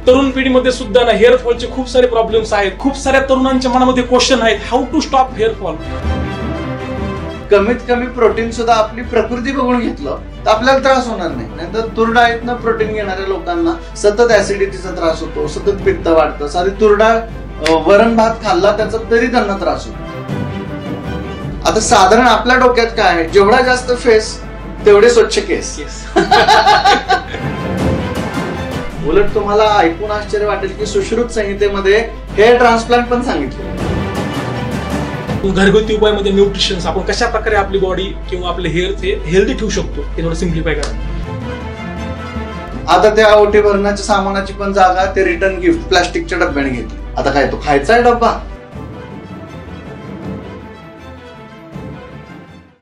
तरुण पिढीमध्ये सुद्धा ना हेअर फॉलचे खूप सारे प्रॉब्लेम्स आहेत. खूप साऱ्या तरुणांच्या मनामध्ये क्वेश्चन आहेत, how to stop hair fall. कमीत कमी प्रोटीन सुद्धा आपली प्रकृती बघून घेतलं तर आपल्याला त्रास होणार नाही. नाहीतर तूर डाळीतनं प्रोटीन घेणाऱ्या लोकांना सतत ऍसिडिटीचा त्रास होतो, सतत पित्त वाढतं. साधी तूर डाळ वरण भात खाल्ला त्याचा तरी त्यांना त्रास होतो. आता साधारण आपल्या डोक्यात काय आहे, जेवढा जास्त फेस तेवढे स्वच्छ केस. उलट तुम्हाला ऐकून आश्चर्य वाटेल की सुश्रुत संहितेमध्ये हेअर ट्रान्सप्लांट पण सांगितलं. घरगुती उपायामध्ये न्यूट्रिशन आपण कशा प्रकारे आपली बॉडी किंवा आपले हेअर हेल्दी ठेवू शकतो हे थोडं सिम्प्लिफाय करा. आता त्या ओटी भरण्याच्या सामानाची पण जागा ते रिटर्न गिफ्ट प्लास्टिकच्या डब्याने घेतली. आता काय तो खायचा आहे डब्बा?